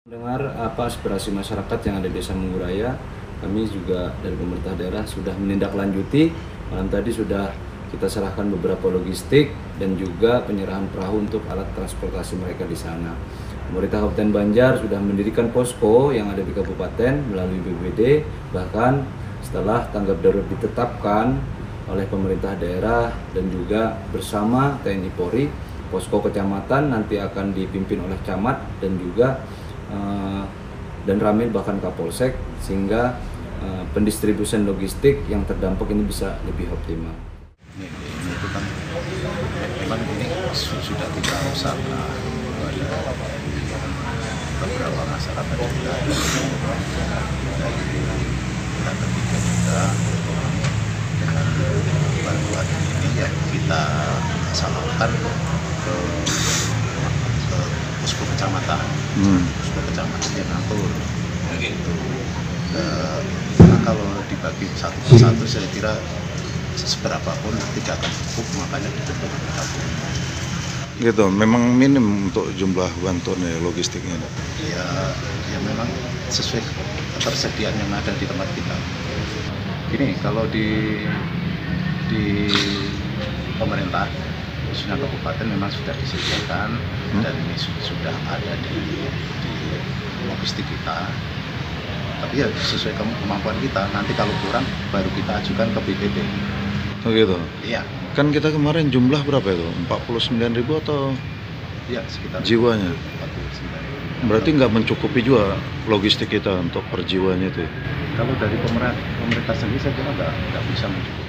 Dengar apa aspirasi masyarakat yang ada di Desa Mengguraya, kami juga dari pemerintah daerah sudah menindaklanjuti. Malam tadi sudah kita serahkan beberapa logistik dan juga penyerahan perahu untuk alat transportasi mereka di sana. Pemerintah Kabupaten Banjar sudah mendirikan posko yang ada di kabupaten melalui BPBD. Bahkan setelah tanggap darurat ditetapkan oleh pemerintah daerah dan juga bersama TNI Polri, posko kecamatan nanti akan dipimpin oleh camat dan juga dan Ramil bahkan Kapolsek, sehingga pendistribusian logistik yang terdampak ini bisa lebih optimal. Ini itu kan memang ini sudah kita usahakan kepada beberapa masyarakat juga dan ketiga juga dengan bantuan ini ya kita salurkan ke posko kecamatan, posko kecamatan yang ngatur begitu. Karena kalau dibagi satu persatu saya kira seberapa pun tidak akan cukup, makanya dibentuk tabungan. Gitu, memang minim untuk jumlah bantuan logistiknya. Ya memang sesuai ketersediaan yang ada di tempat kita. Gini, kalau di pemerintah khususnya kabupaten memang sudah disediakan dan ini sudah ada di logistik kita. Tapi ya sesuai kemampuan kita, nanti kalau kurang baru kita ajukan ke BPD. Oh gitu? Iya. Kan kita kemarin jumlah berapa itu? 49.000 atau ya, sekitar jiwanya? 49.000. Berarti nggak mencukupi juga logistik kita untuk per jiwanya itu? Kalau dari pemerintah sendiri saya kira nggak bisa mencukupi.